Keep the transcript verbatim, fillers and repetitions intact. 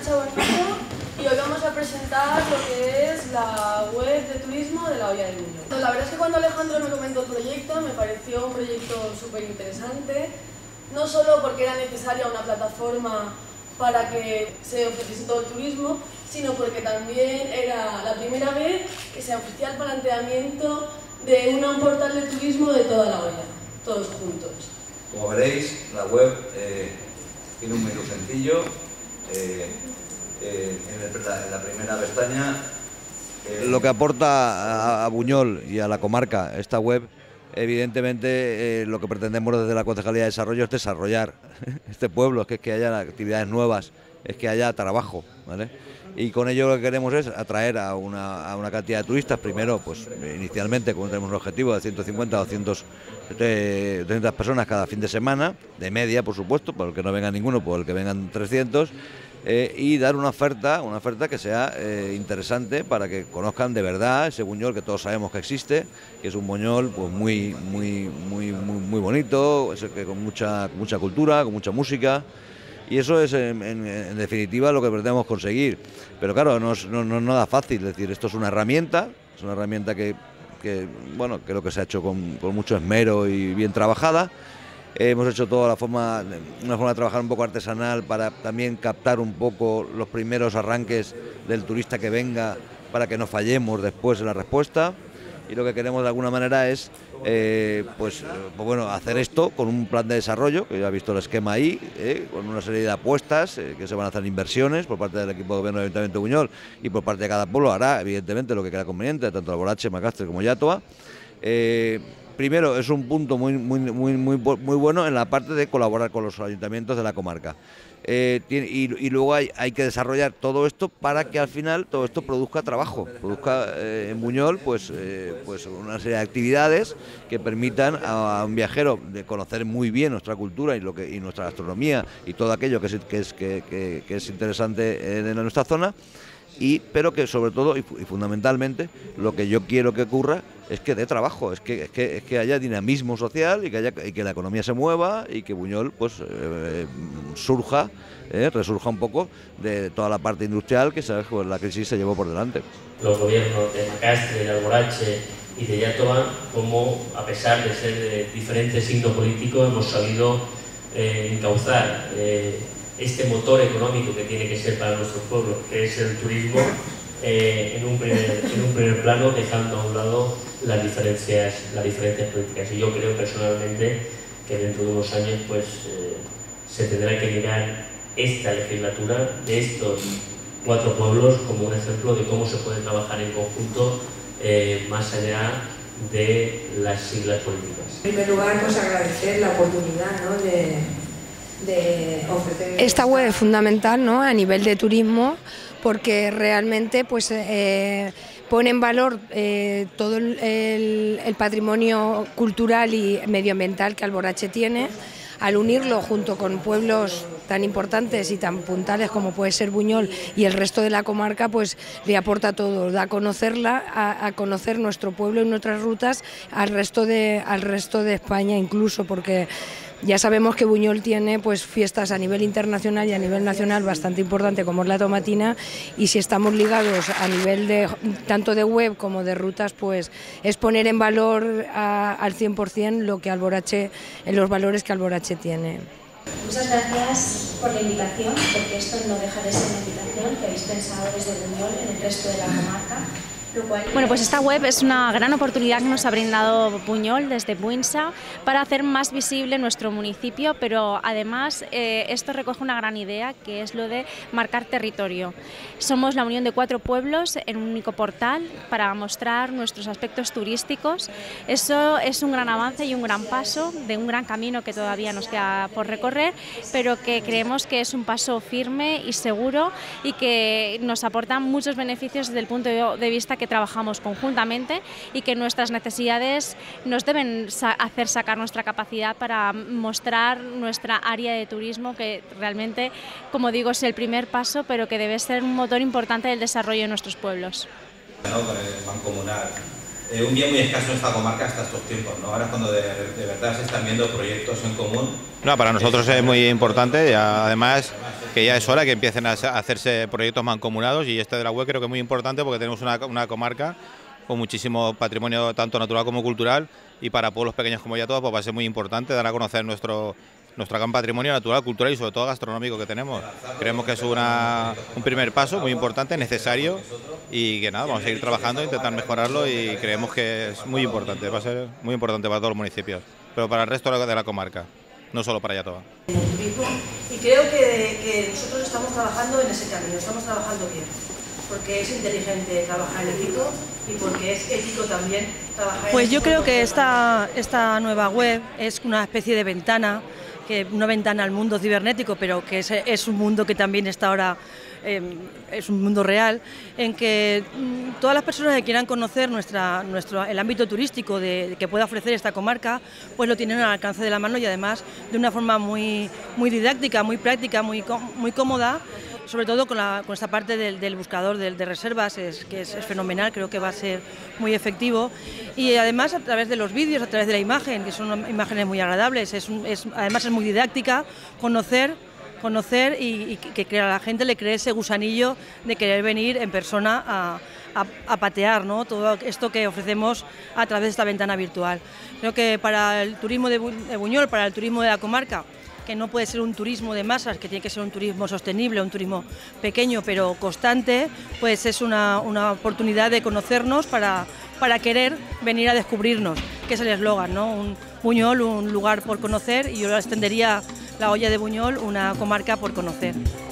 Arancha Bonito y hoy vamos a presentar lo que es la web de turismo de la Hoya de Buñol. La verdad es que cuando Alejandro me comentó el proyecto me pareció un proyecto súper interesante, no solo porque era necesaria una plataforma para que se ofreciese todo el turismo, sino porque también era la primera vez que se ofrecía el planteamiento de un portal de turismo de toda la Hoya, todos juntos. Como veréis, la web eh, tiene un menú sencillo. Eh, eh, en, el, en la primera pestaña... Eh... Lo que aporta a, a Buñol y a la comarca esta web, evidentemente eh, lo que pretendemos desde la Concejalía de Desarrollo es desarrollar este pueblo, es que, es que haya actividades nuevas, es que haya trabajo, ¿vale? Y con ello lo que queremos es atraer a una, a una cantidad de turistas, primero, pues inicialmente, como tenemos un objetivo de ciento cincuenta a doscientas personas cada fin de semana, de media, por supuesto, por el que no venga ninguno, por el que vengan trescientos, eh, y dar una oferta, una oferta que sea eh, interesante para que conozcan de verdad ese Buñol que todos sabemos que existe, que es un Buñol pues muy, muy, muy, muy, muy bonito, que con mucha, mucha cultura, con mucha música. Y eso es, en, en, en definitiva, lo que pretendemos conseguir. Pero claro, no es, no, no es nada fácil, es decir, esto es una herramienta, es una herramienta que, que bueno, creo que se ha hecho con, con mucho esmero y bien trabajada. Eh, hemos hecho toda la forma, una forma de trabajar un poco artesanal para también captar un poco los primeros arranques del turista que venga, para que no fallemos después en la respuesta. Y lo que queremos de alguna manera es eh, pues, pues bueno, hacer esto con un plan de desarrollo, que ya ha visto el esquema ahí, eh, con una serie de apuestas, eh, que se van a hacer inversiones por parte del equipo de gobierno del Ayuntamiento de Buñol y por parte de cada pueblo hará evidentemente lo que crea conveniente, tanto Alborache, Macastre como Iàtova. Eh, primero, es un punto muy, muy, muy, muy, muy bueno en la parte de colaborar con los ayuntamientos de la comarca. Eh, tiene, y, y luego hay, hay que desarrollar todo esto para que al final todo esto produzca trabajo, produzca eh, en Buñol pues, eh, pues una serie de actividades que permitan a, a un viajero de conocer muy bien nuestra cultura y, lo que, y nuestra gastronomía y todo aquello que es, que es, que, que, que es interesante en nuestra zona. Y, pero que sobre todo y, y fundamentalmente lo que yo quiero que ocurra es que dé trabajo, es que, es que, es que haya dinamismo social y que, haya, y que la economía se mueva y que Buñol pues eh, surja, eh, resurja un poco de toda la parte industrial que sabes, pues, la crisis se llevó por delante. Los gobiernos de Macastre, de Alborache y de Iàtova, como a pesar de ser de diferentes signos políticos hemos sabido eh, encauzar eh, este motor económico que tiene que ser para nuestro pueblo, que es el turismo, eh, en, un primer, en un primer plano, dejando a un lado las diferencias, las diferentes políticas. Y yo creo personalmente que dentro de unos años pues, eh, se tendrá que mirar esta legislatura de estos cuatro pueblos como un ejemplo de cómo se puede trabajar en conjunto eh, más allá de las siglas políticas. En primer lugar, pues agradecer la oportunidad, ¿no?, de de ofrecer esta web es fundamental, ¿no?, a nivel de turismo, porque realmente pues eh, pone en valor eh, todo el, el, el patrimonio cultural y medioambiental que Alborache tiene, al unirlo junto con pueblos tan importantes y tan puntales como puede ser Buñol y el resto de la comarca, pues le aporta todo, da a conocerla, a, a conocer nuestro pueblo y nuestras rutas al resto de, al resto de España incluso, porque ya sabemos que Buñol tiene pues fiestas a nivel internacional y a nivel nacional bastante importante como es la Tomatina, y si estamos ligados a nivel de tanto de web como de rutas, pues es poner en valor a, al cien por cien lo que Alborache, los valores que Alborache tiene. Muchas gracias por la invitación, porque esto no deja de ser una invitación que habéis pensado desde Buñol en el resto de la comarca. Bueno, pues esta web es una gran oportunidad que nos ha brindado Buñol desde Buinsa para hacer más visible nuestro municipio, pero además eh, esto recoge una gran idea, que es lo de marcar territorio. Somos la unión de cuatro pueblos en un único portal para mostrar nuestros aspectos turísticos. Eso es un gran avance y un gran paso de un gran camino que todavía nos queda por recorrer, pero que creemos que es un paso firme y seguro y que nos aporta muchos beneficios desde el punto de vista que trabajamos conjuntamente y que nuestras necesidades nos deben sa- hacer sacar nuestra capacidad para mostrar nuestra área de turismo, que realmente, como digo, es el primer paso, pero que debe ser un motor importante del desarrollo de nuestros pueblos. ¿No? Con el mancomunar. Eh, un bien muy escaso en esta comarca hasta estos tiempos, ¿no? Ahora es cuando de, de verdad se están viendo proyectos en común. No, para nosotros es muy importante y además que ya es hora que empiecen a hacerse proyectos mancomunados, y este de la web creo que es muy importante porque tenemos una, una comarca con muchísimo patrimonio tanto natural como cultural, y para pueblos pequeños como Yatoba pues va a ser muy importante dar a conocer nuestro, nuestro gran patrimonio natural, cultural y sobre todo gastronómico que tenemos. Creemos que es una, un primer paso muy importante, necesario, y que nada, vamos a seguir trabajando, intentar mejorarlo, y creemos que es muy importante, va a ser muy importante para todos los municipios, pero para el resto de la comarca, no solo para Yatoba. Y creo que, que nosotros estamos trabajando en ese camino, estamos trabajando bien, porque es inteligente trabajar en equipo y porque es ético también trabajar en Pues yo equipo. creo que esta, esta nueva web es una especie de ventana, que una ventana al mundo cibernético, pero que es, es un mundo que también está ahora, eh, es un mundo real, en que mm, todas las personas que quieran conocer nuestra, nuestro, el ámbito turístico de, que pueda ofrecer esta comarca, pues lo tienen al alcance de la mano, y además de una forma muy, muy didáctica, muy práctica, muy, muy cómoda, sobre todo con, la, con esta parte del, del buscador de, de reservas, es, que es, es fenomenal, creo que va a ser muy efectivo, y además a través de los vídeos, a través de la imagen, que son imágenes muy agradables, es, un, es además es muy didáctica, conocer, conocer y, y que, que a la gente le cree ese gusanillo de querer venir en persona a, a, a patear, ¿no?, todo esto que ofrecemos a través de esta ventana virtual. Creo que para el turismo de, Bu de Buñol, para el turismo de la comarca, que no puede ser un turismo de masas, que tiene que ser un turismo sostenible, un turismo pequeño pero constante, pues es una, una oportunidad de conocernos para, para querer venir a descubrirnos, que es el eslogan, ¿no? Un Buñol, un lugar por conocer, y yo lo extendería la olla de Buñol, una comarca por conocer.